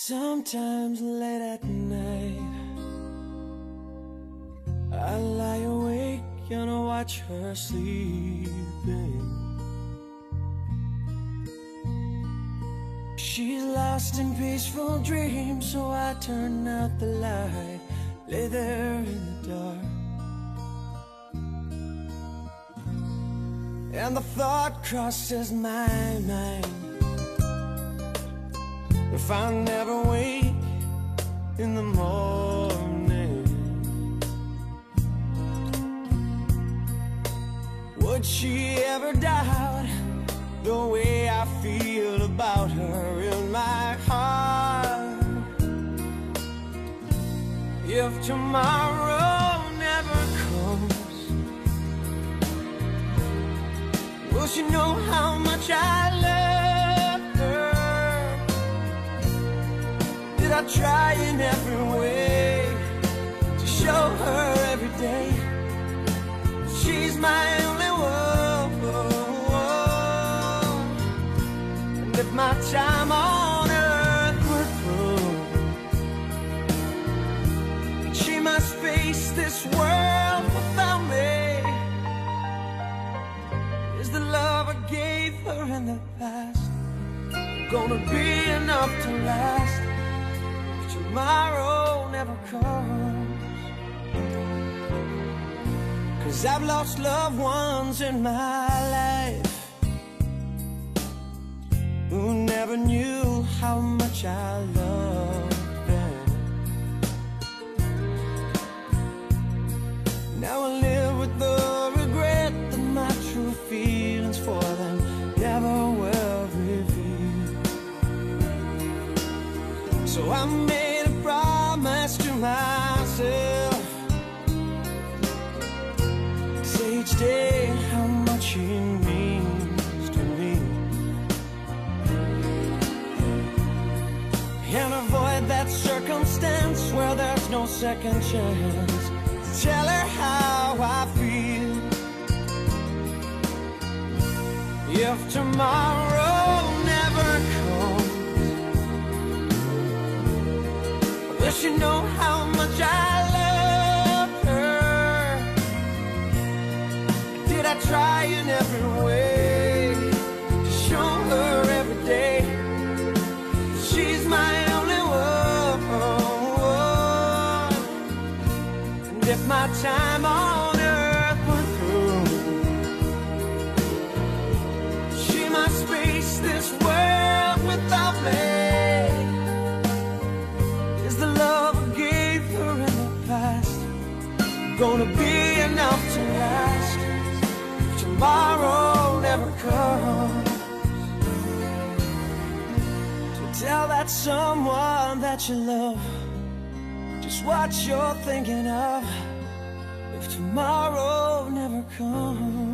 Sometimes late at night I lie awake and I watch her sleeping. She's lost in peaceful dreams, so I turn out the light, lay there in the dark. And the thought crosses my mind, if I never wake in the morning, would she ever doubt the way I feel about her in my heart? If tomorrow never comes, will she know how much I love her? Did I try in every way to show her every day she's my only one? And if my time on earth were through, she must face this world without me. Is the love I gave her in the past gonna be enough to last if tomorrow never comes? 'Cause I've lost loved ones in my life who never knew how much I loved them. Now I live with the regret that my true feelings for them never were revealed. So I made a promise to myself, say each day how much he means to me, and avoid that circumstance where there's no second chance. Tell her how I feel. If tomorrow never comes, will she know how much I love her? Did I try in every way to show her every day she's my only one? And if my time on earth were through, she must face this world without me. Is the love I gave her in the past gonna be enough to last if tomorrow never comes? So tell that someone that you love just what you're thinking of if tomorrow never comes.